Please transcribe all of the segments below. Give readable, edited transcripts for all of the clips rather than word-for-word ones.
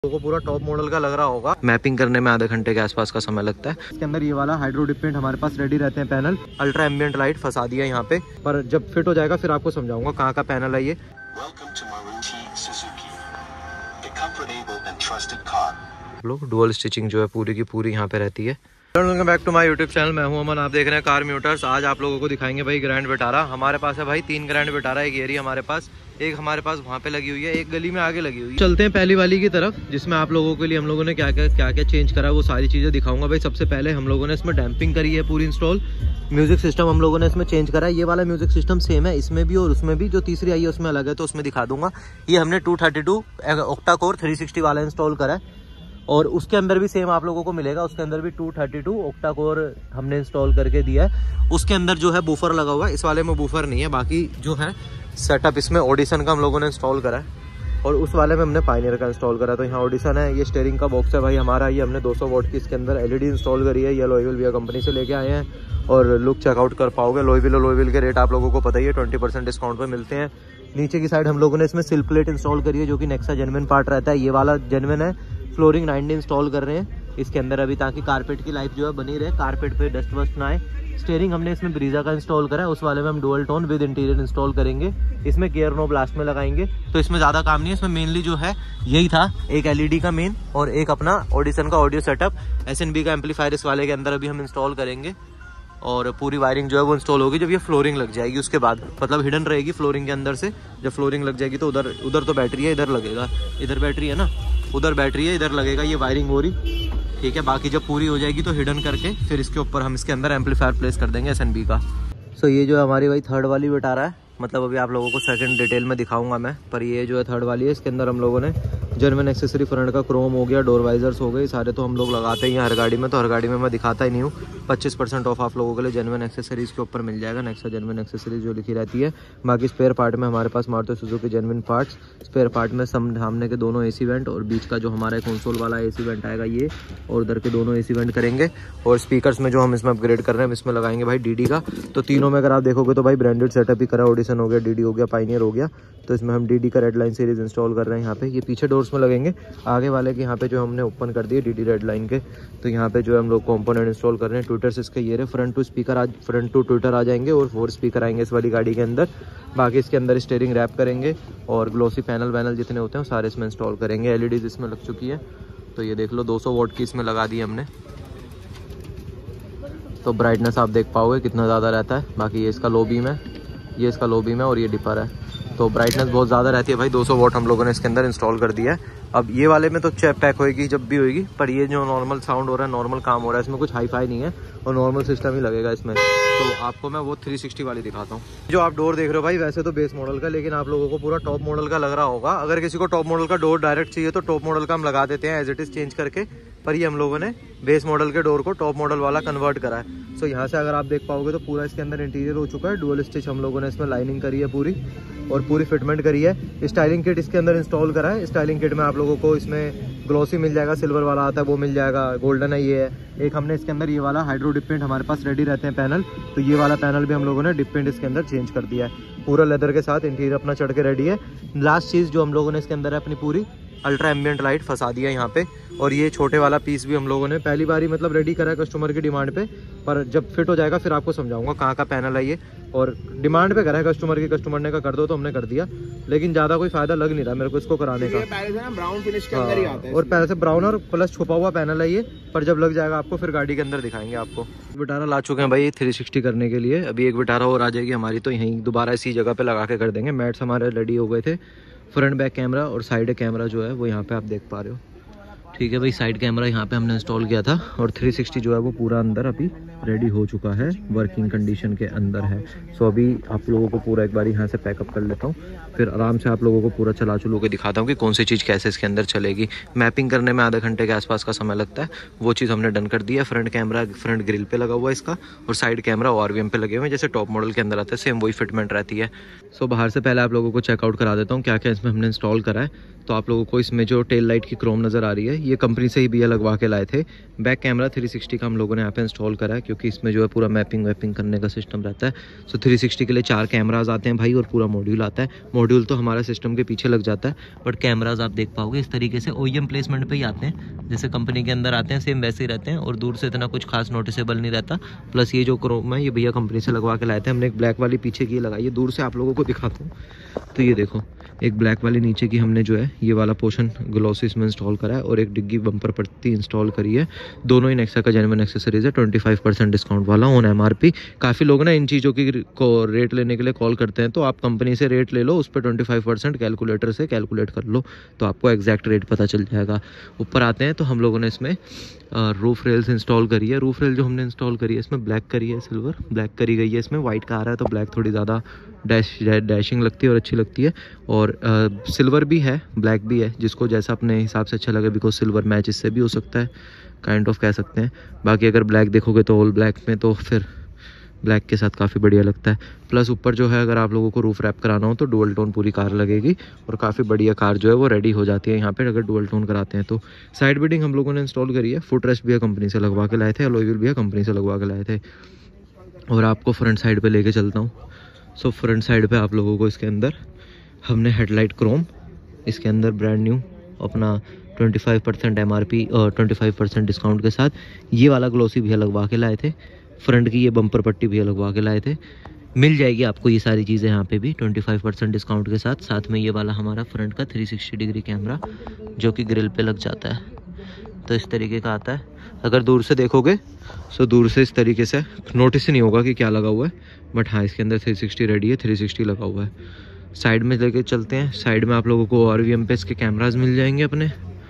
को पूरा top model का लग रहा होगा। मैपिंग करने में आधे घंटे के आसपास का समय लगता है। इसके अंदर ये वाला हाइड्रो डिप पेंट हमारे पास रेडी रहते हैं पैनल। अल्ट्रा एम्बिएंट लाइट फंसा दिया यहाँ पे, पर जब फिट हो जाएगा फिर आपको समझाऊंगा कहाँ का पैनल है ये। लोग डुअल स्टिचिंग जो है पूरी की पूरी यहाँ पे रहती है। Welcome back to my YouTube channel, मैं हूं अमन। आप देख रहे हैं कार म्यूटर्स। आज आप लोगों को दिखाएंगे भाई ग्रैंड विटारा। हमारे पास है भाई 3 ग्रैंड विटारा, एक एरिया हमारे पास, एक हमारे पास वहाँ पे लगी हुई है, एक गली में आगे लगी हुई है। चलते हैं पहली वाली की तरफ, जिसमें आप लोगों के लिए हम लोगों ने क्या क्या चेंज करा वो सारी चीज़ें दिखाऊंगा भाई। सबसे पहले हम लोगों ने इसमें डैम्पिंग करी है पूरी इंस्टॉल। म्यूजिक सिस्टम हम लोगों ने इसमें चेंज करा है। ये वाला म्यूजिक सिस्टम सेम है इसमें भी और उसमें भी। जो तीसरी आई है उसमें अलग है, तो उसमें दिखा दूंगा। ये हमने 232 ऑक्टा कोर 360 वाला इंस्टॉल करा है और उसके अंदर भी सेम आप लोगों को मिलेगा। उसके अंदर भी 232 ऑक्टा कोर हमने इंस्टॉल करके दिया है। उसके अंदर जो है बूफर लगा हुआ है, इस वाले में बूफर नहीं है। बाकी जो है सेटअप इसमें ऑडिशन का हम लोगों ने इंस्टॉल करा है और उस वाले में हमने पायनियर का इंस्टॉल करा। तो यहाँ ऑडिशन है। ये स्टीयरिंग का बॉक्स है भाई हमारा। ये हमने 200 वॉट की इसके अंदर एलईडी इंस्टॉल करी है। ये लॉयविल वीआ कंपनी से लेके आए हैं और लुक चेकआउट कर पाओगे। लॉयविल के रेट आप लोगों को पता ही है, 20% डिस्काउंट पे मिलते हैं। नीचे की साइड हम लोगों ने इसमें सिल प्लेट इंस्टॉल करी है, जो कि नेक्सा जेन्युइन पार्ट रहता है। ये वाला जेन्युइन है। फ्लोरिंग 90 इंस्टॉल कर रहे हैं इसके अंदर अभी, ताकि कारपेट की लाइफ जो है बनी रहे, कारपेट पे डस्ट वस्ट ना आए। स्टीयरिंग हमने इसमें ब्रीजा का इंस्टॉल करा है। उस वाले में हम dual tone with interior install करेंगे। इसमें गियर नो ब्लास्ट में लगाएंगे, तो इसमें ज़्यादा काम नहीं है। इसमें मेनली जो है यही था, एक एलईडी का मेन और एक अपना ऑडिशन का ऑडियो सेटअप। एसएनबी का एम्पलीफायर इस वाले के अंदर अभी हम इंस्टॉल करेंगे और पूरी वायरिंग जो है वो इंस्टॉल होगी जब ये फ्लोरिंग लग जाएगी। उसके बाद मतलब हिडन रहेगी फ्लोरिंग के अंदर से। जब फ्लोरिंग लग जाएगी तो उधर तो बैटरी है, इधर लगेगा। इधर बैटरी है ना, उधर बैटरी है, इधर लगेगा ये वायरिंग हो रही, ठीक है। बाकी जब पूरी हो जाएगी तो हिडन करके फिर इसके ऊपर हम इसके अंदर एम्पलीफायर प्लेस कर देंगे एसएनबी का। सो ये जो है हमारी भाई थर्ड वाली विटारा है। मतलब अभी आप लोगों को सेकंड डिटेल में दिखाऊंगा मैं, पर ये जो है थर्ड वाली है। इसके अंदर हम लोगों ने जर्मन एक्सेसरी फ्रंट का क्रोम हो गया, डोर वाइजर्स हो गए, सारे तो हम लोग लगाते ही हैं हर गाड़ी में। तो हर गाड़ी में मैं दिखाता ही नहीं हूँ। 25% ऑफ आप लोगों के लिए जर्मन एक्सेसरीज के ऊपर मिल जाएगा। नेक्सा जर्मन एक्सेसरीज जो लिखी रहती है। बाकी स्पेयर पार्ट में हमारे पास Maruti Suzuki German parts. Spare part में सामने के दोनों एसी वेंट और बीच का जो हमारा कंसोल वाला एसी वेंट आएगा ये, और उधर के दोनों एसी वेंट करेंगे। और स्पीकर्स में जो हम इसमें अपग्रेड कर रहे हैं इसमें लगाएंगे भाई डीडी का। तो तीनों में अगर आप देखोगे तो भाई ब्रांडेड सेटअप ही करा। ऑडिशन हो गया, डीडी हो गया, पायनियर हो गया। तो इसमें हम डीडी का रेड लाइन सीरीज इंस्टॉल कर रहे हैं यहाँ पे। ये पीछे डोर्स में लगेंगे, आगे वाले के यहाँ पे जो हमने ओपन कर दिए डीडी रेड लाइन के। तो यहाँ पे जो हम लोग कंपोनेंट इंस्टॉल कर रहे हैं। ट्विटर्स इसके ये रहे, फ्रंट टू ट्विटर आ जाएंगे और 4 स्पीकर आएंगे इस वाली गाड़ी के अंदर। बाकी इसके अंदर स्टीयरिंग रैप करेंगे और ग्लोसी पैनल वैनल जितने होते हैं सारे इसमें इंस्टॉल करेंगे। एलईडीज इसमें लग चुकी है। तो ये देख लो 200 वॉट की इसमें लगा दी हमने। तो ब्राइटनेस आप देख पाओगे कितना ज़्यादा रहता है। बाकी ये इसका लो बीम है, ये इसका लो बीम है और ये डिपर है। तो ब्राइटनेस बहुत ज़्यादा रहती है भाई। 200 वॉट हम लोगों ने इसके अंदर इंस्टॉल कर दिया है। अब ये वाले में तो चेप पैक होएगी जब भी होएगी, पर ये जो नॉर्मल साउंड हो रहा है, नॉर्मल काम हो रहा है, इसमें कुछ हाई फाई नहीं है और नॉर्मल सिस्टम ही लगेगा इसमें। तो आपको मैं वो 360 वाली दिखाता हूँ। जो आप डोर देख रहे हो भाई वैसे तो बेस मॉडल का, लेकिन आप लोगों को पूरा टॉप मॉडल का लग रहा होगा। अगर किसी को टॉप मॉडल का डोर डायरेक्ट चाहिए तो टॉप मॉडल का हम लगा देते हैं एज इट इज़ चेंज करके। पर ये हम लोगों ने बेस मॉडल के डोर को टॉप मॉडल वाला कन्वर्ट करा है। सो यहाँ से अगर आप देख पाओगे तो पूरा इसके अंदर इंटीरियर हो चुका है। डुअल स्टिच हम लोगों ने इसमें लाइनिंग करी है पूरी और पूरी फिटमेंट करी है। स्टाइलिंग किट इसके अंदर इंस्टॉल करा है। स्टाइलिंग किट में आप लोगों को इसमें ग्लॉसी मिल जाएगा, सिल्वर वाला आता है वो मिल जाएगा, गोल्डन है ये है। एक हमने इसके अंदर ये वाला हाइड्रो डिप पेंट हमारे पास रेडी रहते हैं पैनल। तो ये वाला पैनल भी हम लोगों ने डिप पेंट इसके अंदर चेंज कर दिया है। पूरा लेदर के साथ इंटीरियर अपना चढ़ के रेडी है। लास्ट चीज़ जो हम लोगों ने इसके अंदर है अपनी पूरी अल्ट्रा एम्बिएंट लाइट फंसा दिया यहाँ पे। और ये छोटे वाला पीस भी हम लोगों ने पहली बार ही मतलब रेडी करा है कस्टमर की डिमांड पे, पर जब फिट हो जाएगा फिर आपको समझाऊंगा कहाँ का पैनल है ये। और डिमांड पे करा है कस्टमर की, कस्टमर ने कहा कर दो तो हमने कर दिया, लेकिन ज़्यादा कोई फायदा लग नहीं रहा मेरे को इसको कराने का। पहले से ना ब्राउन फिनिश के अंदर ही आता है और पहले से ब्राउन और प्लस छुपा हुआ पैनल है ये, पर जब लग जाएगा आपको फिर गाड़ी के अंदर दिखाएंगे आपको। विटारा ला चुके हैं भाई 360 करने के लिए। अभी एक विटारा और आ जाएगी हमारी, तो यहीं दोबारा इसी जगह पे लगा के कर देंगे। मैट्स हमारे रेडी हो गए थे। फ्रंट बैक कैमरा और साइड कैमरा जो है वो यहाँ पे आप देख पा रहे हो, ठीक है भाई। साइड कैमरा यहाँ पे हमने इंस्टॉल किया था और 360 जो है वो पूरा अंदर अभी रेडी हो चुका है, वर्किंग कंडीशन के अंदर है। सो अभी आप लोगों को पूरा एक बार यहाँ से पैकअप कर लेता हूँ, फिर आराम से आप लोगों को पूरा चला चलू के दिखाता हूँ कि कौन सी चीज़ कैसे इसके अंदर चलेगी। मैपिंग करने में आधे घंटे के आसपास का समय लगता है, वो चीज़ हमने डन कर दी है। फ्रंट कैमरा फ्रंट ग्रिल पे लगा हुआ है इसका, और साइड कैमरा ORVM पे लगे हुए हैं, जैसे टॉप मॉडल के अंदर आता है सेम वही फिटमेंट रहती है। सो बाहर से पहले आप लोगों को चेकआउट करा देता हूँ क्या क्या इसमें हमने इंस्टॉल करा है। तो आप लोगों को इसमें जो टेल लाइट की क्रोम नज़र आ रही है, ये कंपनी से ही BL लगवा के लाए थे। बैक कैमरा 360 का हम लोगों ने यहाँ पे इंस्टॉल करा है, क्योंकि इसमें जो है पूरा मैपिंग वैपिंग करने का सिस्टम रहता है। सो 360 के लिए 4 कैमराज आते हैं भाई और पूरा मॉड्यूल आता है। मॉड्यूल तो हमारा सिस्टम के पीछे लग जाता है, बट कैमराज आप देख पाओगे इस तरीके से OEM प्लेसमेंट पे ही आते हैं, जैसे कंपनी के अंदर आते हैं सेम वैसे ही रहते हैं और दूर से इतना कुछ खास नोटिसेबल नहीं रहता। प्लस ये जो क्रोम है ये भैया कंपनी से लगवा के लाए थे। हमने एक ब्लैक वाली पीछे की लगाई है, दूर से आप लोगों को दिखाता हूँ। तो ये देखो एक ब्लैक वाली नीचे की हमने जो है ये वाला पोर्शन ग्लॉसी इसमें इंस्टॉल करा है और एक डिग्गी बम्पर पट्टी इंस्टॉल करी है। दोनों ही नेक्सा का जेन्युइन एक्सेसरीज है, 25% डिस्काउंट वाला ऑन MRP। काफ़ी लोग ना इन चीज़ों की रेट लेने के लिए कॉल करते हैं, तो आप कंपनी से रेट ले लो, उस पर 25% कैलकुलेटर से कैलकुलेट कर लो तो आपको एग्जैक्ट रेट पता चल जाएगा। ऊपर आते हैं तो हम लोगों ने इसमें रूफ रेल्स इंस्टॉल करी है। रूफ रेल जो हमने इंस्टॉल करी है इसमें ब्लैक करी है, सिल्वर ब्लैक करी गई है। इसमें वाइट का आ रहा है तो ब्लैक थोड़ी ज़्यादा डैशिंग लगती है और अच्छी लगती है। और सिल्वर भी है, ब्लैक भी है, जिसको जैसा अपने हिसाब से अच्छा लगे, बिकॉज सिल्वर मैच इससे भी हो सकता है, काइंड ऑफ कह सकते हैं। बाकी अगर ब्लैक देखोगे तो ऑल ब्लैक में तो फिर ब्लैक के साथ काफ़ी बढ़िया लगता है। प्लस ऊपर जो है अगर आप लोगों को रूफ रैप कराना हो तो डुअल टोन पूरी कार लगेगी और काफ़ी बढ़िया कार जो है वो रेडी हो जाती है यहाँ पे अगर डुअल टोन कराते हैं तो। साइड बिडिंग हम लोगों ने इंस्टॉल करी है। फुट रेस्ट भी कंपनी से लगवा के लाए थे, अलॉय व्हील भी कंपनी से लगवा के लाए थे। और आपको फ्रंट साइड पे लेके चलता हूँ। सो फ्रंट साइड पे आप लोगों को इसके अंदर हमने हेडलाइट क्रोम, इसके अंदर ब्रांड न्यू अपना 25% MRP और 25% डिस्काउंट के साथ ये वाला ग्लोसी भी लगवा के लाए थे। फ्रंट की ये बम्पर पट्टी भी लगवा के लाए थे। मिल जाएगी आपको ये सारी चीज़ें यहाँ पे भी 25% डिस्काउंट के साथ। साथ में ये वाला हमारा फ्रंट का 360 डिग्री कैमरा जो कि ग्रिल पे लग जाता है, तो इस तरीके का आता है। अगर दूर से देखोगे सो दूर से इस तरीके से नोटिस ही नहीं होगा कि क्या लगा हुआ है, बट हाँ इसके अंदर 360 रेडी है, 360 लगा हुआ है। साइड में लेके चलते हैं। साइड में आप लोगों को RVM पे इसके कैमराज मिल जाएंगे अपने,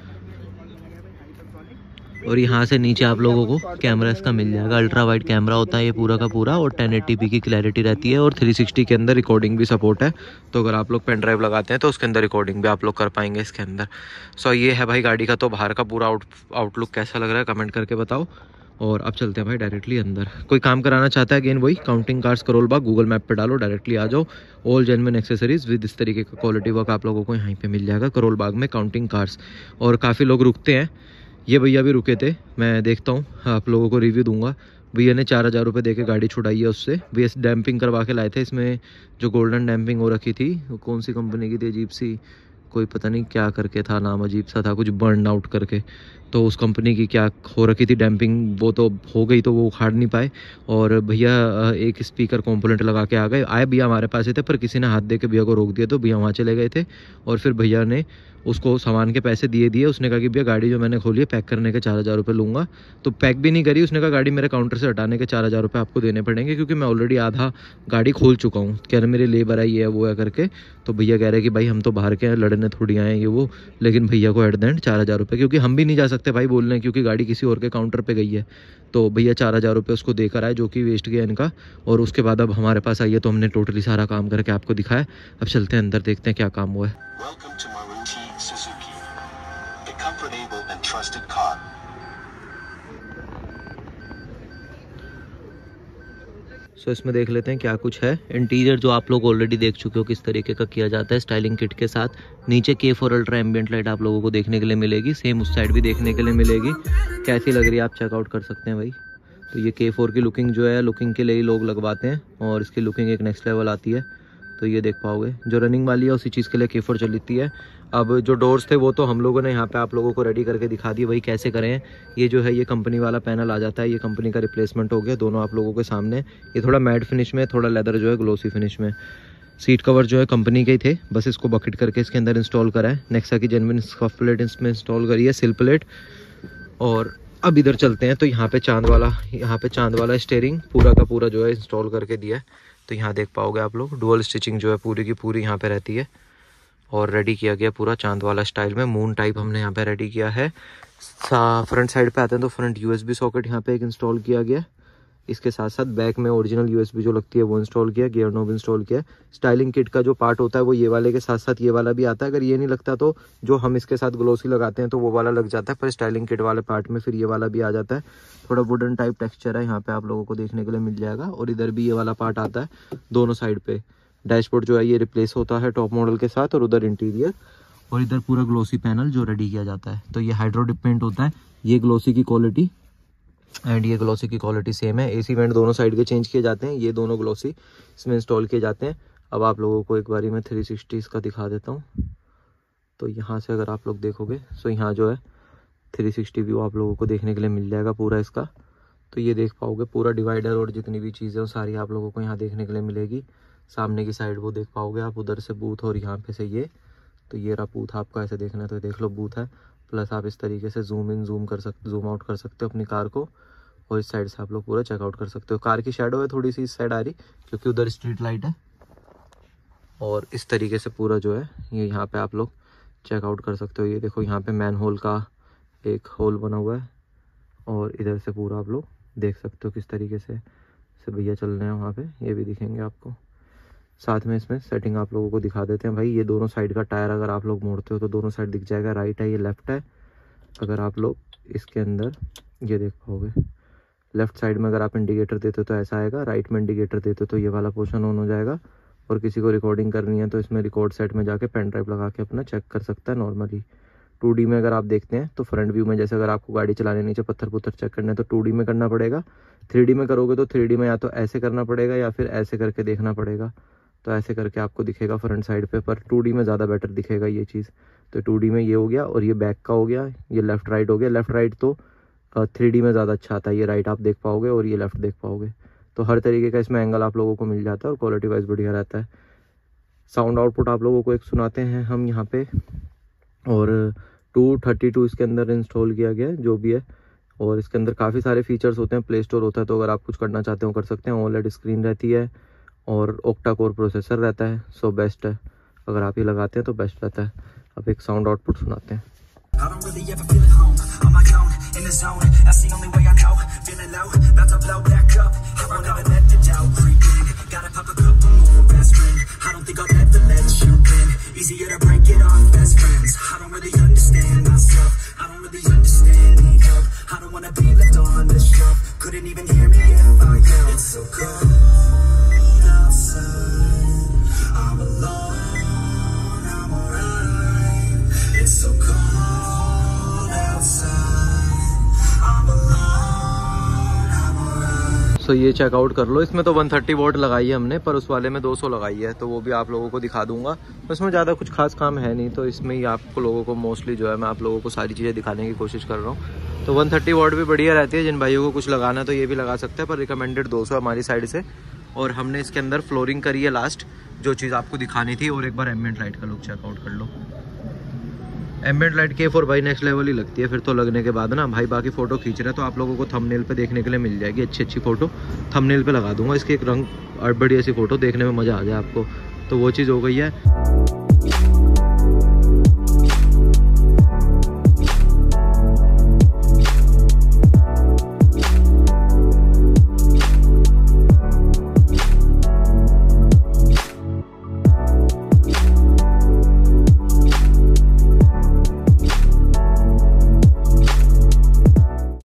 और यहाँ से नीचे आप लोगों को कैमरा इसका मिल जाएगा। अल्ट्रा वाइड कैमरा होता है ये पूरा का पूरा और 1080p की क्लैरिटी रहती है और 360 के अंदर रिकॉर्डिंग भी सपोर्ट है। तो अगर आप लोग पेन ड्राइव लगाते हैं तो उसके अंदर रिकॉर्डिंग भी आप लोग कर पाएंगे इसके अंदर। सो ये है भाई गाड़ी का तो बाहर का पूरा आउटलुक कैसा लग रहा है कमेंट करके बताओ। और अब चलते हैं भाई डायरेक्टली अंदर। कोई काम कराना चाहता है अगेन वही counting cars Karol Bagh Google map पे डालो, डायरेक्टली आ जाओ। ऑल जेन्युइन एक्सेसरीज विद इस तरीके का क्वालिटी वर्क आप लोगों को यहाँ पे मिल जाएगा करोल बाग में काउंटिंग कार्स। और काफ़ी लोग रुकते हैं, ये भैया भी रुके थे, मैं देखता हूँ आप लोगों को रिव्यू दूंगा। भैया ने 4000 रुपये दे के गाड़ी छुड़ाई है उससे। भैया डैम्पिंग करवा के लाए थे, इसमें जो गोल्डन डैम्पिंग हो रखी थी वो कौन सी कंपनी की थी, अजीब सी, कोई पता नहीं क्या करके था, नाम अजीब सा था, कुछ बर्न आउट करके। तो उस कंपनी की क्या हो रखी थी डैम्पिंग, वो तो हो गई तो वो उखाड़ नहीं पाए। और भैया एक स्पीकर कंपोनेंट लगा के आए भैया हमारे पास ही थे, पर किसी ने हाथ दे के भैया को रोक दिया तो भैया वहाँ चले गए थे। और फिर भैया ने उसको सामान के पैसे दिए। उसने कहा कि भैया गाड़ी जो मैंने खोली है पैक करने के 4000 रुपये लूँगा। तो पैक भी नहीं करी, उसने कहा गाड़ी मेरे काउंटर से हटाने के 4000 रुपये आपको देने पड़ेंगे, क्योंकि मैं ऑलरेडी आधा गाड़ी खोल चुका हूँ। कह रहे मेरे लेबर आई है वो है करके। तो भैया कह रहे कि भाई हम तो बाहर के हैं, लड़ने थोड़ी आए ये वो, लेकिन भैया को एट द एंड 4000 रुपये, क्योंकि हम भी नहीं जा सकते भाई बोलने, क्योंकि गाड़ी किसी और के काउंटर पे गई है। तो भैया 4000 रुपये उसको देकर आए, जो कि वेस्ट गया इनका। और उसके बाद अब हमारे पास आई है तो हमने टोटली सारा काम करके आपको दिखाया। अब चलते हैं अंदर, देखते हैं क्या काम हुआ है। सो इसमें देख लेते हैं क्या कुछ है। इंटीरियर जो आप लोग ऑलरेडी देख चुके हो किस तरीके का किया जाता है स्टाइलिंग किट के साथ। नीचे K4 अल्ट्रा एम्बिएंट लाइट आप लोगों को देखने के लिए मिलेगी, सेम उस साइड भी देखने के लिए मिलेगी। कैसी लग रही है आप चेकआउट कर सकते हैं भाई। तो ये K4 की लुकिंग जो है, लुकिंग के लिए ही लोग लगवाते हैं और इसकी लुकिंग एक नेक्स्ट लेवल आती है। तो ये देख पाओगे जो रनिंग वाली है उसी चीज़ के लिए K4 चलती है। अब जो डोर्स थे वो तो हम लोगों ने यहाँ पे आप लोगों को रेडी करके दिखा दिए, वही कैसे करें। ये जो है ये कंपनी वाला पैनल आ जाता है, ये कंपनी का रिप्लेसमेंट हो गया दोनों आप लोगों के सामने। ये थोड़ा मैट फिनिश में, थोड़ा लेदर जो है ग्लोसी फिनिश में। सीट कवर जो है कंपनी के ही थे, बस इसको बकेट करके इसके अंदर इंस्टॉल करा है। नेक्सा की जेन्युइन स्कफ प्लेट इसमें इंस्टॉल करी है, सिल प्लेट। और अब इधर चलते हैं तो यहाँ पे चांद वाला स्टीयरिंग पूरा का पूरा जो है इंस्टॉल करके दिया है। तो यहाँ देख पाओगे आप लोग डुअल स्टिचिंग जो है पूरी की पूरी यहाँ पे रहती है और रेडी किया गया पूरा चांद वाला स्टाइल में। मून टाइप हमने यहाँ पे रेडी किया है। फ्रंट साइड पे आते हैं तो फ्रंट USB सॉकेट यहाँ पे एक इंस्टॉल किया गया। इसके साथ साथ बैक में ओरिजिनल USB जो लगती है वो इंस्टॉल किया, गियर नॉब इंस्टॉल किया। स्टाइलिंग किट का जो पार्ट होता है वो ये वाले के साथ साथ ये वाला भी आता है। अगर ये नहीं लगता तो जो हम इसके साथ ग्लोसी लगाते हैं तो वो वाला लग जाता है, पर स्टाइलिंग किट वाले पार्ट में फिर ये वाला भी आ जाता है। थोड़ा वुडन टाइप टेक्सचर है यहाँ पे आप लोगों को देखने के लिए मिल जाएगा। और इधर भी ये वाला पार्ट आता है दोनों साइड पे। डैशबोर्ड जो है ये रिप्लेस होता है टॉप मॉडल के साथ। और उधर इंटीरियर और इधर पूरा ग्लोसी पैनल जो रेडी किया जाता है। तो ये हाइड्रो डिप पेंट होता है, ये ग्लोसी की क्वालिटी एंड ये ग्लॉसी की क्वालिटी सेम है। एसी वेंट दोनों साइड के चेंज किए जाते हैं, ये दोनों ग्लॉसी इसमें इंस्टॉल किए जाते हैं। अब आप लोगों को एक बारी मैं 360 इसका दिखा देता हूँ। तो यहाँ से अगर आप लोग देखोगे तो यहाँ जो है 360 व्यू आप लोगों को देखने के लिए मिल जाएगा पूरा इसका। तो ये देख पाओगे पूरा डिवाइडर और जितनी भी चीज़ें वो सारी आप लोगों को यहाँ देखने के लिए मिलेगी। सामने की साइड वो देख पाओगे आप, उधर से बूथ और यहाँ पे से ये, तो ये रहा बूथ। आपको ऐसे देखना है तो देख लो बूथ है। प्लस आप इस तरीके से जूम इन जूम आउट कर सकते हो अपनी कार को, और इस साइड से आप लोग पूरा चेकआउट कर सकते हो। कार की शेडो है थोड़ी सी इस साइड आ रही क्योंकि उधर स्ट्रीट लाइट है। और इस तरीके से पूरा जो है ये यहाँ पे आप लोग चेकआउट कर सकते हो। ये देखो यहाँ पे मैन होल का एक होल बना हुआ है, और इधर से पूरा आप लोग देख सकते हो किस तरीके से भैया चल रहे हैं वहाँ पे, ये भी दिखेंगे आपको। साथ में इसमें सेटिंग आप लोगों को दिखा देते हैं भाई। ये दोनों साइड का टायर अगर आप लोग मोड़ते हो तो दोनों साइड दिख जाएगा, राइट है ये लेफ्ट है। अगर आप लोग इसके अंदर ये देख पाओगे, लेफ्ट साइड में अगर आप इंडिकेटर देते हो तो ऐसा आएगा, राइट में इंडिकेटर देते हो तो ये वाला पोर्शन ऑन हो जाएगा। और किसी को रिकॉर्डिंग करनी है तो इसमें रिकॉर्ड सेट में जाके पेन ड्राइव लगा के अपना चेक कर सकता है नॉर्मली। 2D में अगर आप देखते हैं तो फ्रंट व्यू में जैसे अगर आपको गाड़ी चलाने नीचे पत्थर पुत्थर चेक करने तो 2D में करना पड़ेगा। 3D में करोगे तो 3D में या तो ऐसे करना पड़ेगा या फिर ऐसे करके देखना पड़ेगा। तो ऐसे करके आपको दिखेगा फ्रंट साइड पे, पर 2D में ज़्यादा बेटर दिखेगा ये चीज़। तो 2D में ये हो गया, और ये बैक का हो गया, ये लेफ्ट राइट हो गया। लेफ्ट राइट तो 3D में ज़्यादा अच्छा आता है, ये राइट आप देख पाओगे और ये लेफ्ट देख पाओगे। तो हर तरीके का इसमें एंगल आप लोगों को मिल जाता है और क्वालिटी वाइज बढ़िया रहता है। साउंड आउटपुट आप लोगों को एक सुनाते हैं हम यहाँ पे, और 232 इसके अंदर इंस्टॉल किया गया है जो भी है। और इसके अंदर काफ़ी सारे फीचर्स होते हैं, प्ले स्टोर होता है, तो अगर आप कुछ करना चाहते हो कर सकते हैं। OLED स्क्रीन रहती है और ऑक्टा कोर प्रोसेसर रहता है, सो बेस्ट है। अगर आप ये लगाते हैं तो बेस्ट रहता है। अब एक साउंड आउटपुट सुनाते हैं। तो ये चेकआउट कर लो। इसमें तो 130 वॉट लगाई है हमने, पर उस वाले में 200 लगाई है, तो वो भी आप लोगों को दिखा दूंगा। इसमें ज़्यादा कुछ खास काम है नहीं, तो इसमें ही आपको लोगों को मोस्टली जो है मैं आप लोगों को सारी चीज़ें दिखाने की कोशिश कर रहा हूँ। तो 130 वॉट भी बढ़िया रहती है, जिन भाइयों को कुछ लगाना है तो ये भी लगा सकते हैं, पर रिकमेंडेड 200 हमारी साइड से। और हमने इसके अंदर फ्लोरिंग करी है लास्ट, जो चीज़ आपको दिखानी थी। और एक बार एम्बिएंट लाइट का लुक चेकआउट कर लो। एम्बिएंट लाइट K4 भाई नेक्स्ट लेवल ही लगती है फिर तो लगने के बाद ना भाई। बाकी फ़ोटो खींच रहे हैं तो आप लोगों को थंबनेल पे देखने के लिए मिल जाएगी अच्छी फ़ोटो। थंबनेल पे लगा दूंगा इसकी एक रंग और बढ़िया सी फ़ोटो, देखने में मज़ा आ जाए आपको। तो वो चीज़ हो गई है।